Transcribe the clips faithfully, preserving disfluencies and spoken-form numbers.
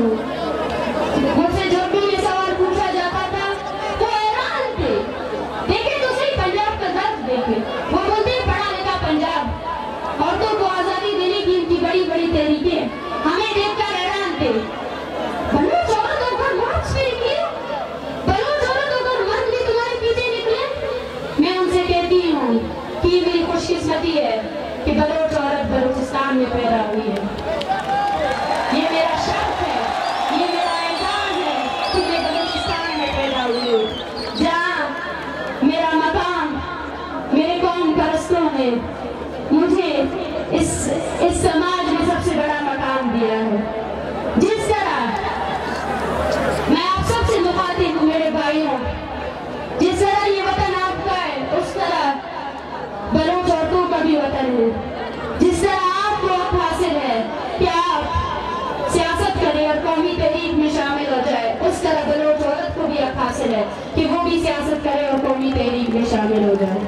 हूँ। मुझसे जब भी ये सवाल पूछा जाता था वो हैरान थे। देखे तो सही पंजाब का दर्द देखे। वो बोलते पढ़ा लिखा पंजाब, औरतों को आजादी देने की इनकी बड़ी बड़ी तहरीकें हमें देखकर हैरान थे। बलूच औरत होकर मार्च पे निकले, बलूच औरत होकर मर्द भी तुम्हारे पीछे निकले। मैं उनसे कहती हूँ कि मेरी खुशकिस्मती है कि बलूच औरत बलूचिस्तान में पैदा हुई है। ये मेरा शर्फ है, ये मेरा एहसास है कि मैं बलूचिस्तान में पैदा हुई हूँ, जहाँ मेरा मकाम मेरे कौम परस्तों ने मुझे इस इस समाज में सबसे बड़ा मकाम दिया है। जिस तरह मैं आप सबसे मुखातिब हूँ मेरे भाइयों, जिस तरह ये वतन आपका है उस तरह बलूच औरतों का भी वतन है। जिस तरह आपको हक हासिल है कि आप सियासत करें और कौमी तहरीक में शामिल हो जाए, उस तरह बलूच औरत को भी हक हासिल है कि वो भी सियासत करे और कौमी तहरीक में शामिल हो जाए।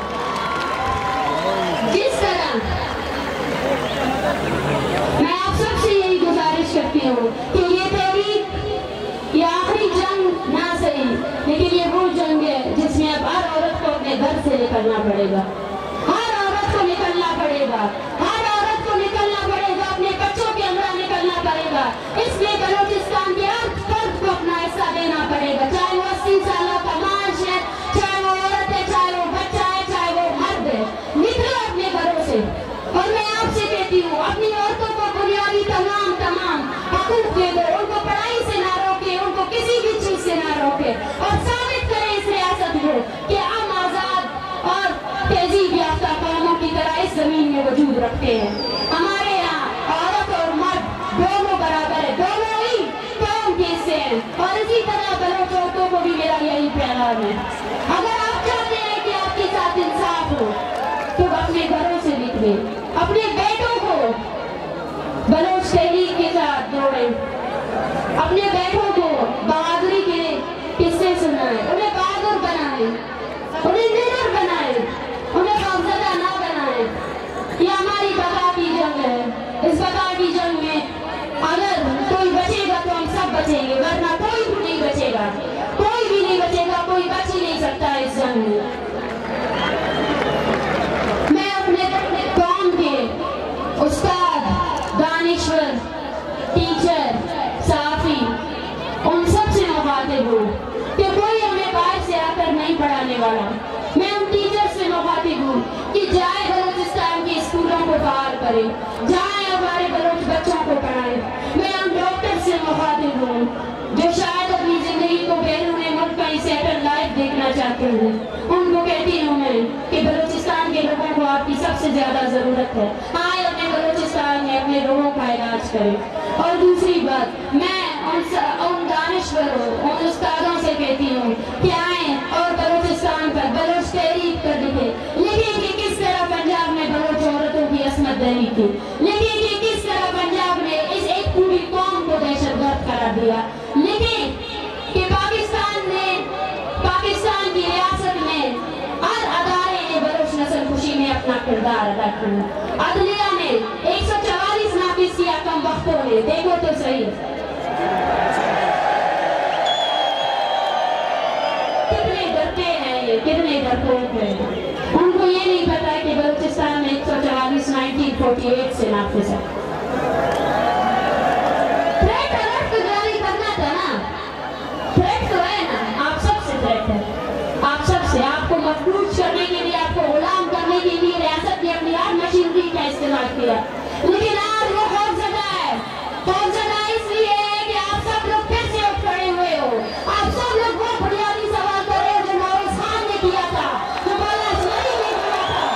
जिस तरह मैं आप सबसे यही गुजारिश करती हूँ कि ये तहरीक, ये आखिरी जंग ना सही, लेकिन ये वो जंग है जिसमें अब हर औरत को अपने घर से निकलना पड़ेगा, हर औरत को निकलना पड़ेगा, हर औरत को निकलना पड़ेगा, अपने बच्चों के अंदर निकलना पड़ेगा। इसलिए बलूचिस्तान के हर फर्द को अपना हिस्सा देना पड़ेगा, चाहे वो अस्सी सालों का मार्च है, चाहे वो औरत है, चाहे वो बच्चा है, चाहे वो मर्द है। निकलो अपने घरों से। और मैं आपसे कहती हूँ अपनी औरतों को बुनियादी तमाम तमाम हकूक दे दो, उनको पढ़ाई से ना रोके, उनको किसी भी चीज से ना रोके, और साबित करें इस रियासत को कि हम आजाद और तहजीब याफ्ता कौमों की तरह इस जमीन में वजूद रखते हैं। हमारे यहाँ औरत और मर्द दोनों बराबर है, दोनों ही कौम के हिस्से हैं। और इसी तरह बलूच औरतों को भी मेरा यही पैगाम है, अगर आप चाहते हैं कि आपके साथ इंसाफ हो तो अपने घरों से निकले, अपने बेटों को बलूच तहरीक के साथ जोड़ें, अपने बेटों को बहादुरी के किस्से सुनाएं, उन्हें बहादुर बनाएं, उन्हें निडर बनाएं, उन्हें खौफजदा ना बनाएं। ये हमारी बका की जंग है। इस बका की जंग में अगर कोई बचेगा तो हम सब बचेंगे, वरना कोई भी नहीं बचेगा, कोई भी नहीं बचेगा, कोई बच ही नहीं सकता इस जंग में। मैं अपने कौम के उस्ताद, दानिश्वर, टीचर, साफी, उन सब से मुखातिब हूँ कि कोई हमें बाहर से आकर नहीं पढ़ाने वाला। मैं उन टीचर से मुखातिब हूँ कि जाए बलूचिस्तान के स्कूलों को बहाल करें, जाए हमारे बलूच बच्चों को पढ़ाएं। मैं उन डॉक्टर से मुखातिब हूँ जो शायद अपनी जिंदगी को बैरून मुल्क का सेटल लाइफ देखना चाहते हैं। उनको कहती हूँ मैं कि बलूचिस्तान के लोगों को आपकी सबसे ज्यादा जरूरत है, आए अपने बलूचिस्तान में अपने लोगों का इलाज करें। और दूसरी बात, मैं उन, उन दानिश्वरों, उन उस्तादों से कहती हूँ कि आए और बलूचिस्तान पर बलूच तहरीक कर लिखे, लिखे कि किस तरह पंजाब में बलूच औरतों की असमत दरी थी, लिखे कि किस तरह पंजाब ने इस एक पूरी कौम को दहशतगर्द करार दिया, लिखे कि पाकिस्तान ने पाकिस्तान की रियासत में हर अदारे ने बलूच नस्ल खुशी में अपना किरदार अदा किया। अदलिया ने एक सौ चवालीस नाफिज किया कम वक्तों ने, देखो तो सही कितने डरते हैं ये, कितने डरपोक हैं। उनको ये नहीं पता कि बलूचिस्तान में एक सौ चवालीस नाइनटीन फोर्टी एट से नाफिज है। थ्रेट अलर्ट तो जारी करना था ना, थ्रेट तो है ना, आप सबसे थ्रेट है, आप सबसे। आपको मफलूज करने के लिए, आपको गुलाम करने के लिए रियासत ने अपनी हर मशीनरी का इस्तेमाल किया, लेकिन आज वो खौफजदा है। खौफजदा इसलिए है कि आप सब लोग फिर से उठ खड़े हुए हो, आप सब लोग वो बुनियादी सवाल कर रहे हो जो नवाज खान ने किया था, जो मौलाना असलरी ने किया था,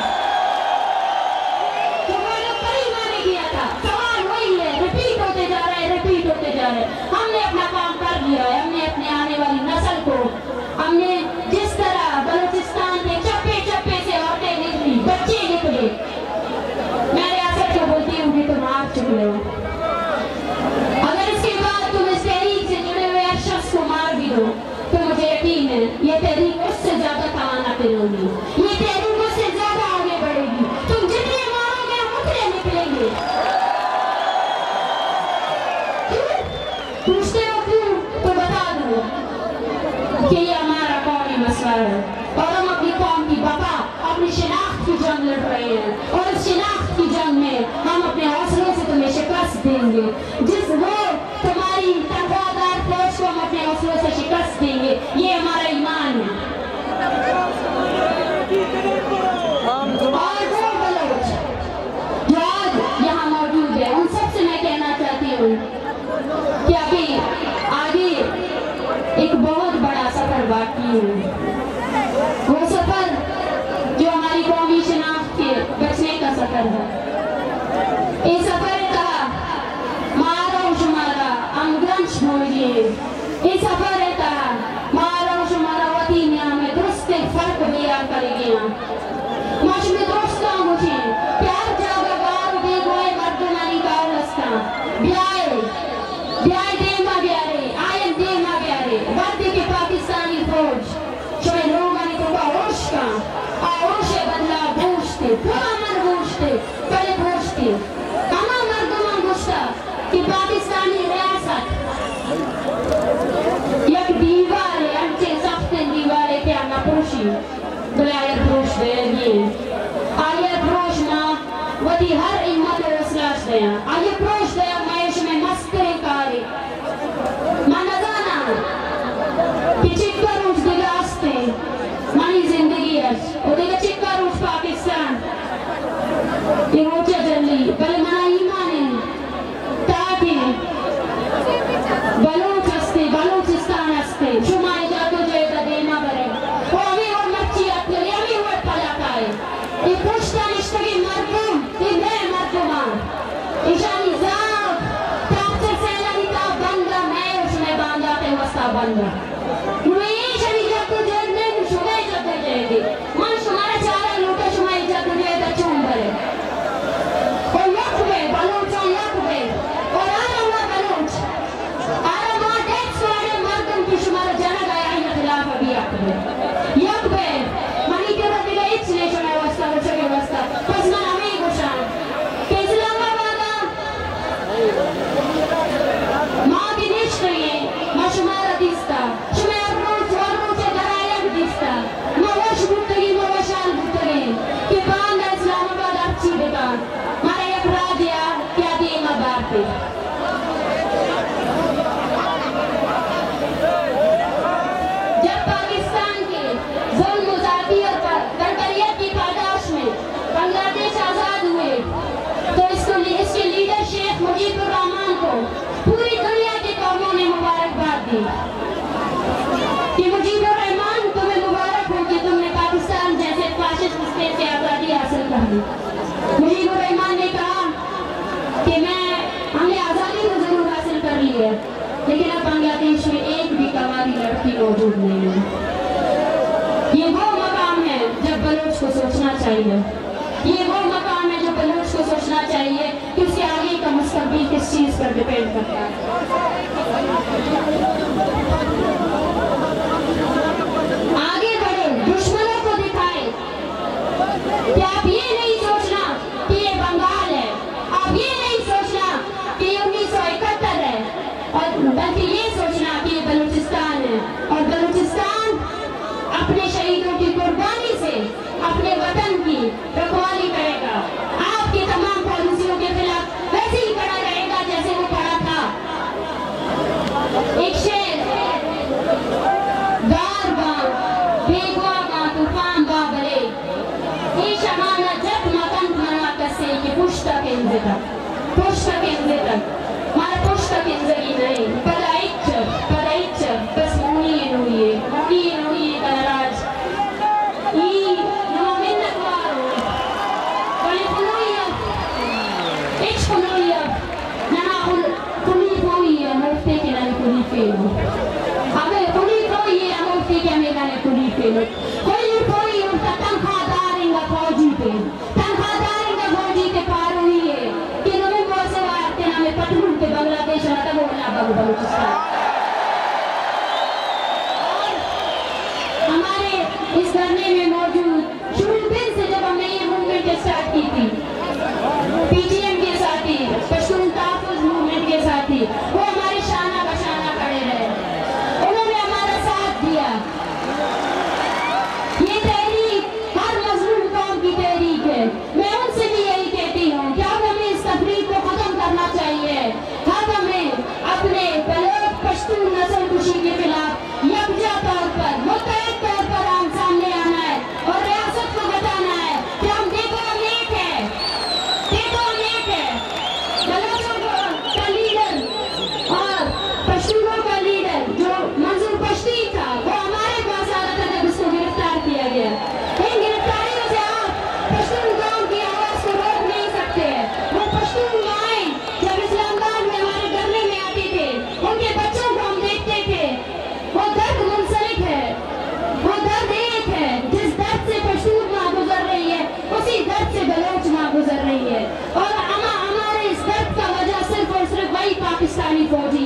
जो मौलाना करीमा ने किया था। सवाल वही है, रिपीट होते जा रहे हैं, रिपीट होते जा रहे हैं। हमने अपना काम कर लिया है, हमने अपने आने वाली नस्ल को, हमने जिस तरह बलूचिस्तान के चप्पे चप्पे से औरतें निकली, बच्चे निकले, मैं रियासत को बोलती हूँ कि तुम आप चुके हो। अगर इसके बाद तुम इस तहरीक से जुड़े हुए हर शख्स को मार भी दो तो मुझे यकीन है ये तहरीक उससे ज्यादा कमाना करेगी, ये तहरीक उससे ज्यादा आगे बढ़ेगी। तुम जितने मारोगे हम उतने निकलेंगे। पूछते हो क्यों? तो बता दूं कि ये हमारा कौमी मसला है और हम अपनी कौम की बका, अपनी शिनाख्त की जंग लड़ रहे हैं और इस शिनाख्त की जंग में हम अपने हौसलों से तुम्हें शिकस्त देंगे। जिस वो तुम्हारी तनख्वाहदार फौज को हम अपने हौसलों से शिकस्त देंगे, ये हमारा ईमान है। और वो बलोच जो आज यहाँ मौजूद है, उन सबसे मैं कहना चाहती हूँ कि अभी आगे एक बहुत बड़ा सफर बाकी है। वो सफर जो हमारी कौमी शनाख्त के बचने का सफर है। इस सफर का मारो शुमारा अमग्रंश भोजिए, इस सफर का मारो शुमारा वती में दुरुस्त फर्क बिया करेगी। माश में दोस्तां मुझे प्यार जागा गार दे गोए मर्दनानी का रस्ता ब्याए ब्याए देमा ब्यारे आयन देमा ब्यारे वर्दी के पाकिस्तानी फौज शोए लोग आने को होश का आहोश बदला पूछते पूरा मन पूछते पहले पूछते कमा मर्दमा गुस्सा कि पाकिस्तानी रियासत एक दीवार है, अच्छे सख्त दीवार है क्या ना पूछी बुलाया पूछ दे ये आये प्रोश ना वही हर इम्मत रसलाश दया आये प्रोश दया महेश में मस्करे कारी मनजाना कि चिक्कर उस दिलास्ते मनी जिंदगी है वो देखा चिक्कर उस पाकिस्तान ये रोचा जल्दी पहले मना ईमान है ताकि बलूच हस्ते बलूचिस्तान हस्ते शुमाए जातो जेदा देना बरे वो अभी और मच्छी अपने अभी और पला खाए ये पुष्टा निष्ठगी मरदूम ये मैं मरदूमा ईशानी जाग ताकत से लगी ता बंदा मैं उसमें बांधा ते वस्ता बंदा मुझे ईशानी जब तो जड़ने शुमे जब तो जाएगी मन शुमारा चारा लूटा शुमाई जब तो जेदा चूम बरे और लक में बलूचा लक में और आरा हुआ बलूच आरा हुआ डेक्स वाले मर्दम की शुमारा जाना गया इन खिलाफ अभी आकर यक में मनी के रद्द गए इचने शुमाई वस्ता वस्ता के वस्ता पस मन हमें गुशान के इस्लामाबाद माँ की निश्च नहीं है माँ शुमारा दिस्ता शुमाई अर्रोच अर्रोच दरायक दिस्ता माँ वश बुतगी माँ वशाल बुतगी के बांधा इस्लामाबाद अच्छी बेकार मारा एक राजिया क्या देगा बारते जब पाकिस्तान के जुल्म ज़ाती और बर्बरियत की पादाश में बांग्लादेश आजाद हुए तो इसको इसके लीडर शेख मुजीबुर रहमान को पूरी दुनिया की कौमों ने मुबारकबाद दी कि मुजीबुर रहमान तुम्हें मुबारक हो कि तुमने पाकिस्तान जैसे फाशिस्ट स्टेट से आज़ादी हासिल कर ली। मुजीबुर रहमान ने कहा कि मैं हमने आज़ादी तो जरूर हासिल कर ली है लेकिन अब बांग्लादेश में एक भी कवारी लड़की मौजूद नहीं है। ये वो मकाम है जब बलूच को सोचना चाहिए, ये वो मकाम है जो बलूच को सोचना चाहिए कि उसके आगे का मुस्तकबिल किस चीज पर डिपेंड करता है। आगे बढ़े, दुश्मनों को दिखाए कि आप ये नहीं सोचना कि ये बंगाल है, आप ये नहीं सोचना कि ये उन्नीस सौ इकहत्तर है, और बल्कि ये सोचना कि ये बलूचिस्तान है और बलूचिस्तान अपने शहीदों की कुर्बानी से अपने वतन की रखवाली करेगा। आपकी तमाम पॉलिसियों के खिलाफ वैसे ही खड़ा रहेगा जैसे वो खड़ा था। एक शेर गार गांव बेगवा गांव तूफान बाबरे ये शमाना जब मतन मना कसे कि पुष्टा केंद्र तक पुष्टा केंद्र तक मारा पुष्टा केंद्री नहीं पराइच पराइच बस मुनी नुई मुनी नुई कराज ई नमिन्नत वारो कली पुनुया इच पुनुया नना कुल कुली पुनुया मुफ्ते के नानी कुली फेलो अबे कुली पुनुया मुफ्ते के हमें नानी कुली फेलो कोई कोई उनका तनख्वाहदार इंगा फौजी पे तनख्वाहदार इंगा फौजी के पार हुई है कि नवे मौसे वारते नामे पटलून के बांग्लादेश आता बोलना बाबू बलूचिस्तान। हमारे इस धरने में मौजूद शुरू दिन से जब हमने ये मूवमेंट स्टार्ट की थी पीटीएम के साथी पश्तून तहफ़्फ़ुज़ मूवमेंट के साथी वो हमारे शाना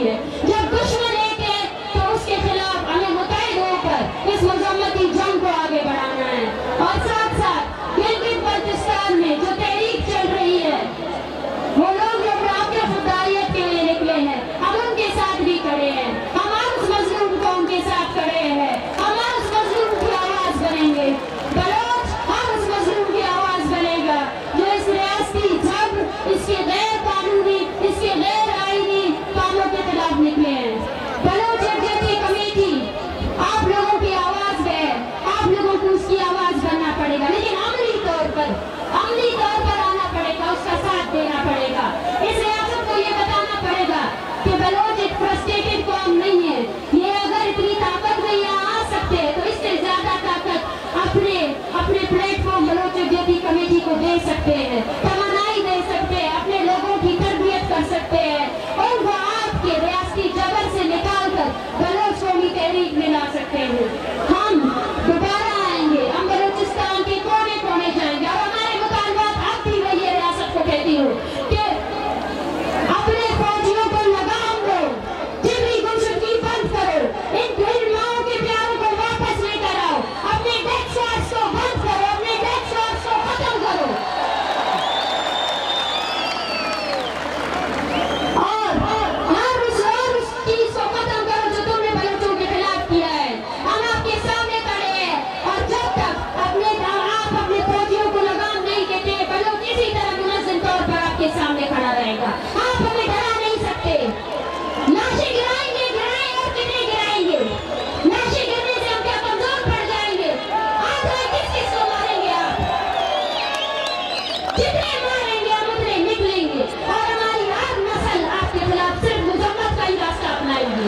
है। जब दुश्मन एक है तो उसके खिलाफ हमें मुतहिद होकर इस मजम्मती जंग को आगे बढ़ाना है। और साथ साथ गिलगित बल्तिस्तान में जो तहरीक चल रही है, वो लोग जो आपके खुदारियत के लिए निकले हैं, हम उनके साथ भी खड़े हैं। हम उस मजलूम को उनके साथ खड़े हैं। हम उस मजलूम की आवाज बनेंगे। बलोच हम उस मजलूम की आवाज बनेगा जो इस रियासती जब इसके गैर कानूनी, इसके गैर आईनी कामों के खिलाफ निकले हैं। बलोच यकजहती कमेटी आप लोगों की आवाज है, आप लोगों को उसकी आवाज बनना पड़ेगा, लेकिन अमली तौर पर अमली तौर पर आना पड़ेगा, उसका साथ देना पड़ेगा। इस रियासत को ये बताना पड़ेगा कि बलोच एक फ्रस्ट्रेटेड कौम नहीं है। ये अगर इतनी ताकत में यहाँ आ सकते हैं तो इससे ज्यादा ताकत अपने अपने प्लेटफॉर्म बलोच यकजहती कमेटी को दे सकते हैं, तमन्नाई दे सकते हैं, अपने लोगों की तरबियत कर सकते हैं, उनको आपके रियासती जबर से निकाल कर बलोच कौमी तहरीक में ला सकते हैं। हम दोबारा आएंगे, हम बलोचिस्तान के कोने कोने जाएंगे और हमारे मुतालबात अब भी मैं ये रियासत को कहती हूँ कि अपने फौजियों को लगाम दो, जिबरी गुमशुदगी बंद करो, इन इन माओं के प्यारों को वापस लेकर आओ, अपने डेथ स्वार्थ को बंद करो, अपने डेथ स्वार्थ को खत्म करो और हर उस और उस चीज को खत्म करो जो तुमने बलोचों के खिलाफ किया है। हम आपके सामने खड़े हैं और जब तक अपने आप अपने फौजियों को लगाम नहीं देते, बलोच इसी तरह मुनज़्ज़म तौर पर आपके सामने खड़ा रहेगा। आप हमें डरा नहीं सकते। लाशें गिराएंगे, गिराएं और कितने गिराएंगे? लाशें गिरने से हम क्या कमजोर पड़ जाएंगे? आज किस किस को मारेंगे आप? जितने मारेंगे हम उतने निकलेंगे और हमारी हर नस्ल आपके खिलाफ सिर्फ मुजम्मत का ही रास्ता अपनाएगी।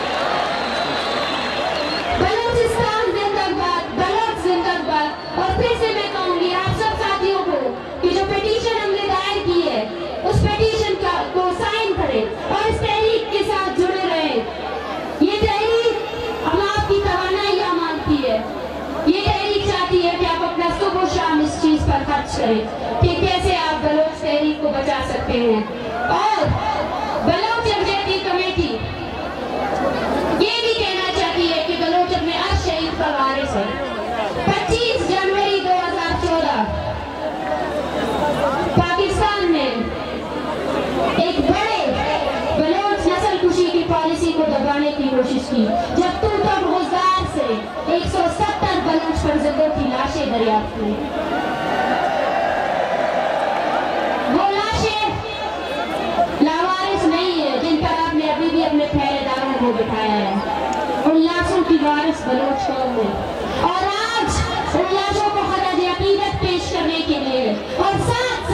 बलोचिस्तान जिंदाबाद, बलोच जिंदाबाद। और फिर से मैं कहूंगी आप सब साथियों को कि जो पिटीशन हमने दायर की है उस पिटीशन का को साइन करें और इस तहरीक के साथ जुड़े रहें। ये तहरीक हम आपकी तवानाइयां मांगती है। ये तहरीक चाहती है कि आप अपना सुबह शाम इस चीज पर खर्च करें कि कैसे आप बलोच तहरीक को बचा सकते हैं। और बलोच यकजहती कमेटी ये भी कहना चाहती है कि बलोच अपने अर्श शहीद का वारिस है। पच्चीस जनवरी दो हजार चौदह पाकिस्तान ने एक बड़े बलोच नस्ल कुशी की पॉलिसी को दबाने की कोशिश की, जब तू तब गुजार से एक सौ सत्तर बलोच फर्जंदों की लाशें दरियाफ्त हुई। वो लाशें लावारिस नहीं है जिन पर आपने अभी भी अपने पहरेदारों को बिठाया है, उन लाशों की वारिस बलोच कौम है। और आज उन लाशों को खराज अकीदत पेश करने के लिए और साथ